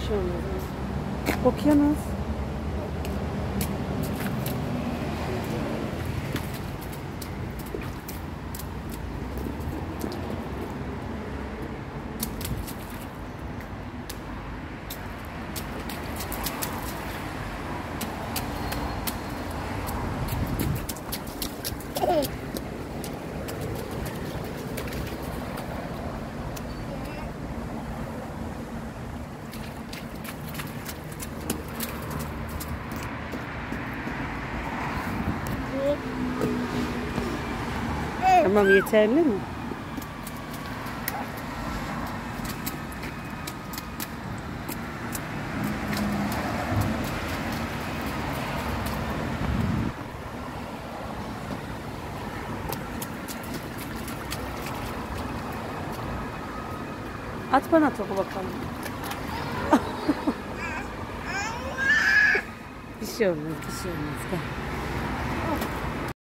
Bir şey olmaz. Okyanus. Tamam, yeterli mi? At bana topu bakalım. Bir şey olmaz, bir şey olmaz. Gel.